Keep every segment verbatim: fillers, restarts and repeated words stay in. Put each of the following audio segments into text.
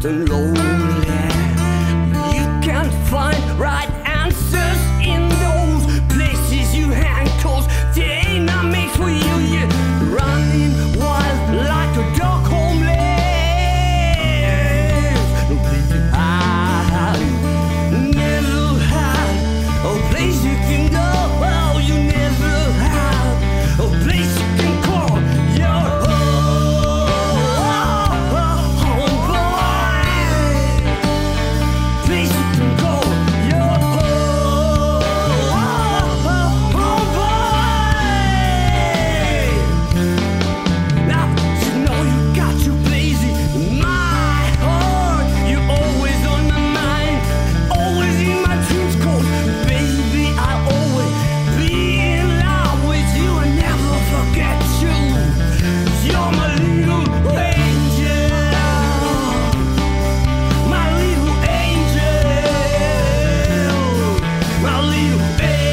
and lonely. You can't find right answers in those places you hang close. They ain't not made for you. You're running wild like a dog homeless. No place to hide, never had a place you can go. Oh, you never had a place you can call your home, boy. Place you can call your home, boy. Now you know you got your place in my heart. You're always on my mind, always in my dreams. 'Cause baby, I'll always be in love with you and never forget you. You're my little angel, my little angel, my little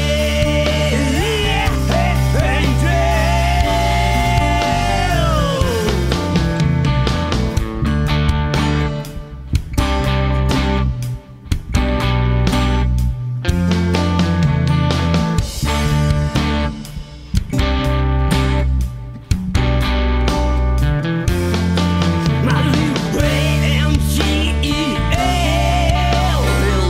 My little A M G E L,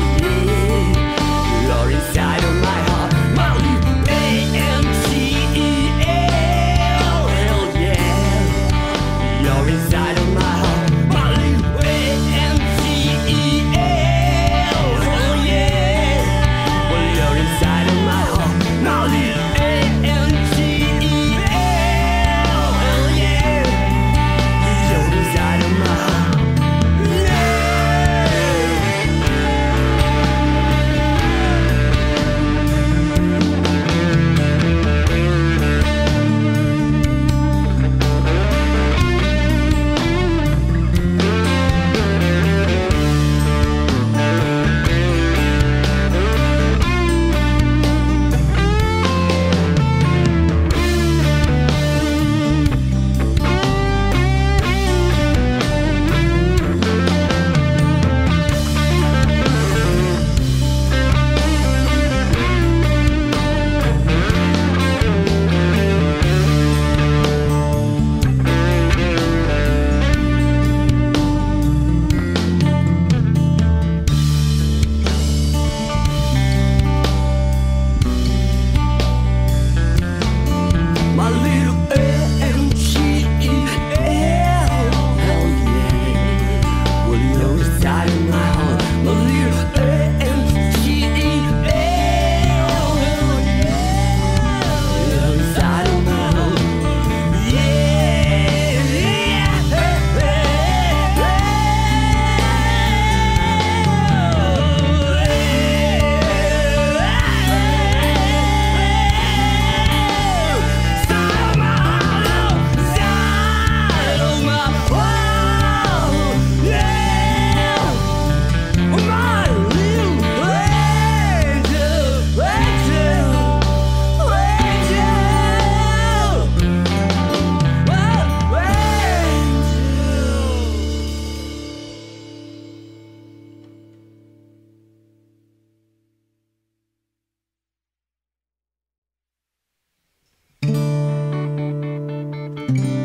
you're inside of my heart. My little A M G E L, hell yeah, you're inside of my heart. My little A M G E L, hell yeah, well you're inside of my heart. My little A M G E L, hell yeah. You're inside of my heart. My little A M G E L, hell yeah, well you're inside of my heart. My little A M G E L, hell yeah, you're inside of my heart. Yeah, Thank you.